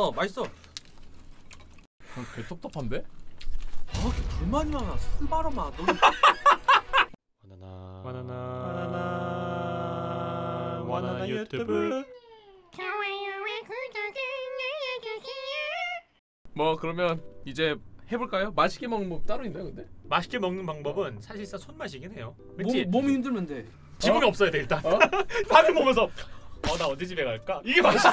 맛있어. 개 텁텁한데? 이렇게 불만이 많아. 스바라마. 너. 바나나 유튜브. 뭐 그러면 이제 해볼까요? 맛있게 먹는 법 따로 있나요 근데? 맛있게 먹는 방법은 사실상 손맛이긴 해요. 왠지 몸이 힘들면 돼. 지분이 없어야 돼 일단. 밥을 먹으면서 나 언제 집에 갈까? 이게 맛있어.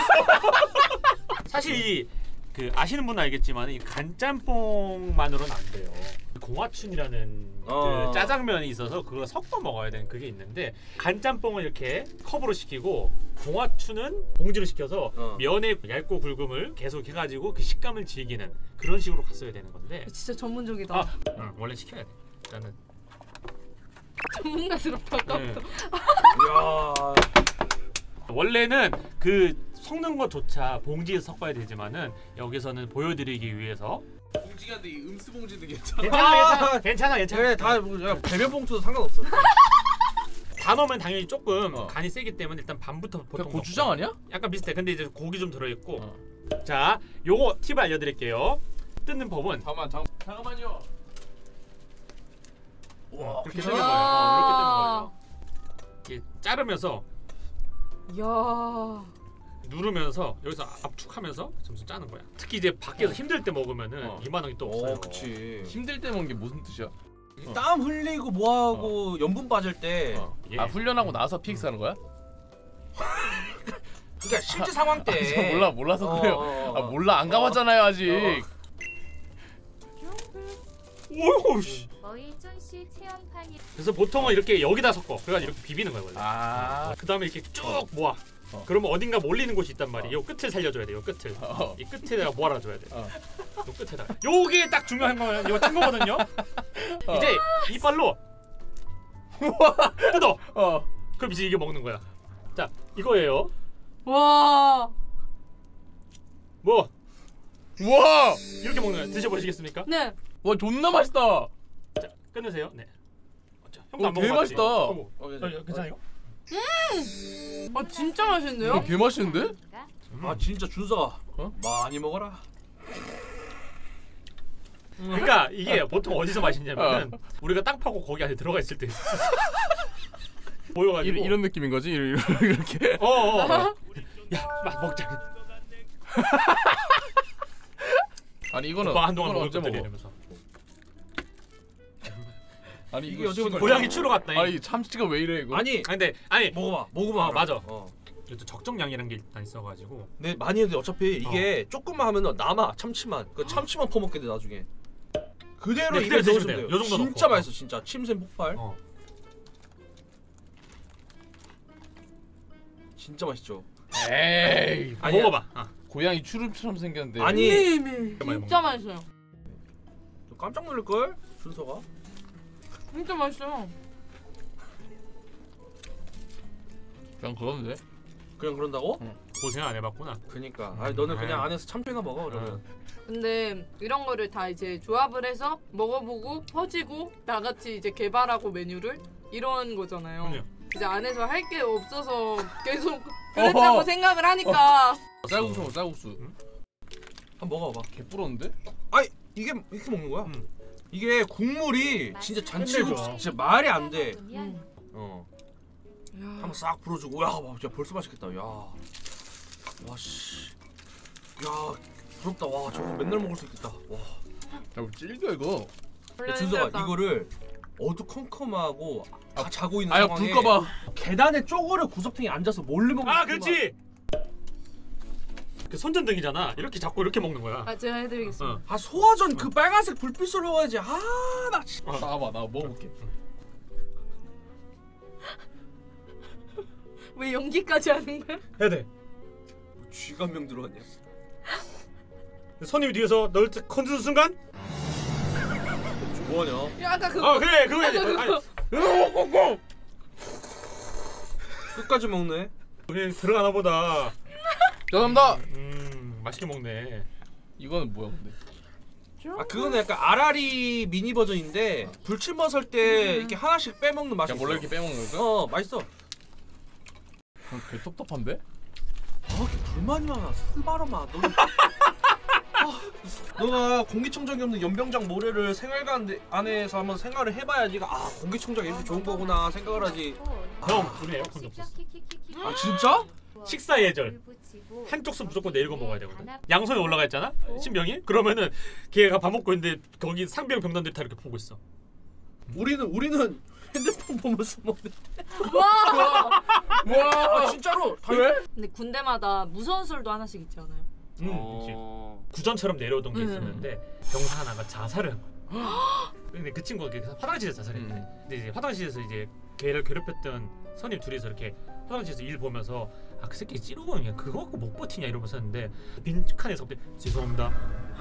사실 그 아시는 분은 알겠지만 이 간짬뽕만으로는 안 돼요. 공화춘이라는 그 짜장면이 있어서 그거 섞어 먹어야 되는 그게 있는데 간짬뽕을 이렇게 컵으로 시키고 공화춘은 봉지로 시켜서 면의 얇고 굵음을 계속 해가지고 그 식감을 즐기는 그런 식으로 갔어야 되는 건데 진짜 전문적이다. 원래 시켜야 돼. 일단은 전문가스럽다. 네. 이야. 원래는 그 섞는 것조차 봉지에 섞어야 되지만은 여기서는 보여드리기 위해서 봉지가 근데 이 음수 봉지는 괜찮아. 괜찮아. 그래 다 배변 봉투도 상관없어. 다 넣으면 당연히 조금 간이 세기 때문에 일단 반부터 보통 고추장 먹고. 아니야? 약간 비슷해. 근데 이제 고기 좀 들어있고. 자, 요거 팁 알려드릴게요. 뜯는 법은 잠깐만요. 와, 이렇게 뜯는 거예요. 이렇게 뜯는 거예요. 이렇게 자르면서 이야. 누르면서 여기서 압축하면서 점점 짜는 거야. 특히 이제 밖에서 힘들 때 먹으면은 이만한 게 또 없어요. 그치. 힘들 때 먹는 게 무슨 뜻이야? 땀 흘리고 뭐하고 염분 빠질 때. 아 훈련하고 나서 PX 하는 거야? 그러니까 실제 상황 때. 몰라서 그래요. 몰라 안 가봤잖아요 아직. 오우 씨. 머일존씨 체험판이. 그래서 보통은 이렇게 여기다 섞어. 그래가지고 이렇게 비비는 거야 원래. 그 다음에 이렇게 쭉 모아. 그러면 어딘가 몰리는 곳이 있단 말이야. 요 끝을 살려줘야 돼. 요 끝을. 이 끝에다가 모아줘야 돼. 요 끝에다가. 요게 딱 중요한 거는 이거 찐 거거든요. 이제 이빨로 뜯어. 그럼 이제 이게 먹는 거야. 자, 이거예요. 와. 뭐? 우와! 이렇게 먹는 거야. 드셔보시겠습니까? 네. 와 존나 맛있다. 자, 끊으세요. 네. 자, 형도 안 개 먹어봤지? 맛있다. 괜찮아요? 진짜 맛있는데요? 개 맛있는데? 진짜 준서가 많이 먹어라. 그러니까 이게 보통 어디서 맛있냐면은 우리가 땅 파고 거기 안에 들어가 있을 때 있어. 보여가지고 이런 느낌인 거지? 이렇게. 야, 먹자. 아니 이거는 한동안 먹을 언제 것들이 먹어? 이러면서. 아니 이게 어떻게 고양이 추러 갔다. 아니 참치가 왜 이래 이거? 아니 근데 먹어봐. 맞아. 이것도 적정량이라는 게 일단 있어가지고. 네 많이 해도 어차피 이게 조금만 하면 남아 참치만. 그 참치만 퍼먹게 돼 나중에. 그대로 네, 입에 그대로 넣으시면 돼요. 요 정도 진짜 넣고. 맛있어 진짜. 침샘 폭발. 진짜 맛있죠. 에이. 먹어봐. 고양이 추름처럼 생겼는데. 아니 진짜 맛있어요. 깜짝 놀랄 걸 준서가. 진짜 맛있어요. 그냥 그런데. 그냥 그런다고? 고생 안 해봤구나. 그니까. 아니 너는 그냥 안에서 참치나 먹어 그러면. 근데 이런 거를 다 이제 조합을 해서 먹어보고 퍼지고 나같이 이제 개발하고 메뉴를 이런 거잖아요. 그럼요. 이제 안에서 할 게 없어서 계속 그랬다고 생각을 하니까. 쌀국수. 한번 먹어봐. 개 불었는데? 아니 이게 이렇게 먹는 거야? 이게 국물이 진짜 잔치국수 진짜 말이 안 돼. 한번 싹 불어주고. 야, 진짜 벌써 맛있겠다. 야, 와 씨, 야 부럽다. 와 저거 맨날 먹을 수 있겠다. 와. 야 찔겨 이거. 준서가 이거를 어두컴컴하고 다 자고 있는 상황에 불까봐. 계단에 쪼그려 구석탱이 앉아서 몰래 먹는. 그렇지. 그 손전등이잖아. 이렇게 잡고 이렇게 먹는 거야. 제가 해드리겠습니다. 소화전 그 빨간색 불빛으로 먹어야지. 나 진짜. 나와봐, 나 먹어볼게. 왜 연기까지 하는 거야? 해야 돼. 쥐가 한 명 들어왔냐? 선임이 뒤에서 널 건드는 순간. 뭐하냐? 야, 아까 그거. 그래 그거 해야 돼. 끝까지 먹네. 그래 들어가나 보다. 죄송합니다. 맛있게 먹네. 이거는 뭐야 근데? 그거는 약간 아라리 미니 버전인데 불침번 때 이렇게 하나씩 빼먹는 맛이. 몰래 이렇게 빼먹는 거야? 맛있어. 개 텁텁한데? 이렇게 불만이 많아. 스바라마. 너. 너가 공기청정기 없는 연병장 모래를 생활관 안에서 한번 생활을 해봐야지. 아 공기청정기 이렇게 좋은 거구나 생각을 하지. 형 우리 에어컨도 없었어. 아 진짜? 식사 예절 한쪽 손 무조건 내리고 먹어야 되거든. 양손에 올라가 있잖아 신병이. 그러면은 걔가 밥 먹고 있는데 거기 상병 병단들이 다 이렇게 보고 있어. 우리는 핸드폰 보면서 먹는. 와. 와 진짜로? 왜? 근데 군대마다 무서운 술도 하나씩 있지 않아요? 그치. 구전처럼 내려오던 게 있었는데 병사 하나가 자살을 한 거야. 근데 그 친구가 화장실에서 자살했대. 근데 이제 화장실에서 이제 걔를 괴롭혔던 선임 둘이서 이렇게 화장실에서 일 보면서 아 그 새끼 찌르고는 그거 갖고 못 버티냐 이러면서 했는데 빈칸에서 갑자기 죄송합니다.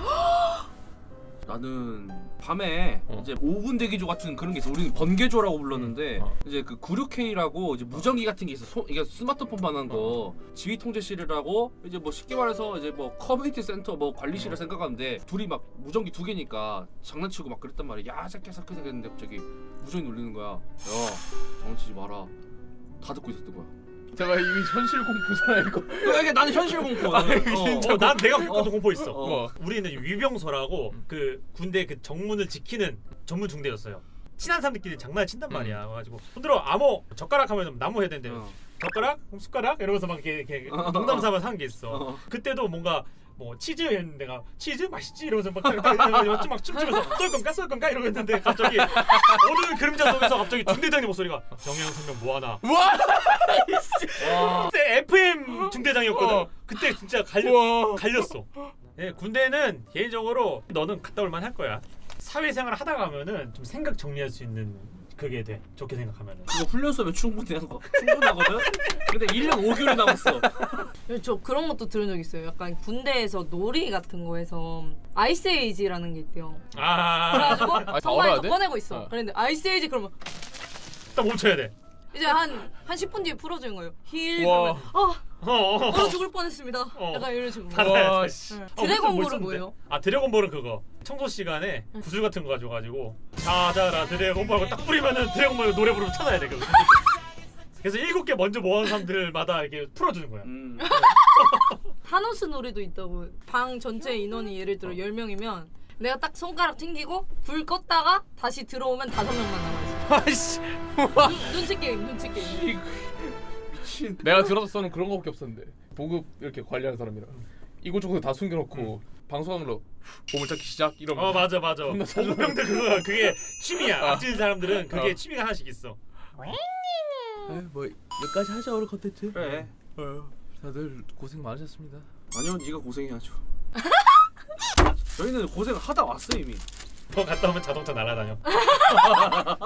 나는 밤에 이제 5분 대기조 같은 그런 게 있어. 우리는 번개조라고 불렀는데 이제 그 96K라고 이제 무전기 같은 게 있어. 이게 스마트폰만한 거 지휘 통제실이라고 이제 뭐 쉽게 말해서 이제 뭐 커뮤니티 센터 뭐 관리실을 생각하는데 둘이 막 무전기 2개니까 장난치고 막 그랬단 말이야. 야 새끼 했는데 갑자기 무전기 울리는 거야. 야 장난치지 마라. 다 듣고 있었던 거야. 제가 이미 현실 공포잖아 이거. 이게 나는 현실 공포. 난 내가 그것도 공포 있어. 어. 우리는 위병소라고 그 군대 그 정문을 지키는 전문 중대였어요. 친한 사람들끼리 장난을 친단 말이야. 그래가지고 손들어 암호 젓가락 하면 나무 해야 되는데 젓가락 숟가락 이러면서 막 이렇게 농담 삼아서 하는 게 있어. 그때도 뭔가 뭐 치즈 했는데 내가 치즈 맛있지 이러면서 막 춤추면서 쏠 건가 이러고 했는데 갑자기 어두운 그림자 속에서 갑자기 중대장님 목소리가 정혜영 선명 뭐하나. 그때 FM 중대장이었거든. 그때 진짜 갈렸어. 예, 군대는 개인적으로 너는 갔다 올 만할 거야. 사회생활 하다 가면은 좀 생각 정리할 수 있는 그게 돼. 좋게 생각하면은. 그거 훈련소면 충분하거든. 근데 1년 5개월이 남았어. 저 그런 것도 들은 적 있어요. 약간 군대에서 놀이 같은 거에서 아이스에이지라는 게 있대요. 그래가지고 다 선반에서 얼어야 돼? 꺼내고 있어. 그런데 아이스에이지 그러면 딱 멈춰야 돼. 이제 한 10분 뒤에 풀어주는 거예요. 힐 와. 그러면 얼어 죽을 뻔했습니다. 약간 이런 식으로. 와 씨. 드래곤볼은 뭐예요? 아 드래곤볼은 그거 청소 시간에 구슬 같은 거 가져가지고 자자라 드래곤볼 하고 딱 뿌리면은 드래곤볼 노래 부르면 찾아야 돼. 그래서 7개 먼저 모아놓은 사람들마다 이렇게 풀어주는 거야. 타노스 놀이도 있다고. 방 전체 인원이 예를 들어 10명이면 내가 딱 손가락 튕기고 불 껐다가 다시 들어오면 5명만 남아있어. 아이씨. 눈치 게임. 미친. 내가 들었어는 그런 거밖에 없었는데 보급 이렇게 관리하는 사람이라 이곳저곳에 다 숨겨놓고 방송으로 보물찾기 시작 이러면. 맞아. 보급병들 그게 취미야. 악질 사람들은 그게 취미가 하나씩 있어. 뭐 여기까지 하자 오늘 컨텐츠. 그래. 다들 고생 많으셨습니다. 아니요, 네가 고생해야죠. 저희는 고생 하다 왔어 이미. 더 갔다 오면 자동차 날아다녀.